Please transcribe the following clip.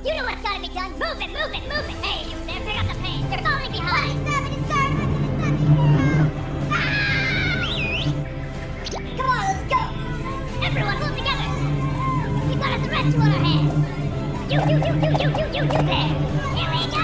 You know what's gotta be done. Move it, move it, move it. Hey, you there, pick up the pace. You're falling behind. It's starting. Come on, let's go. Everyone, pull together. We got a rescue on our hands. You there. Here we go.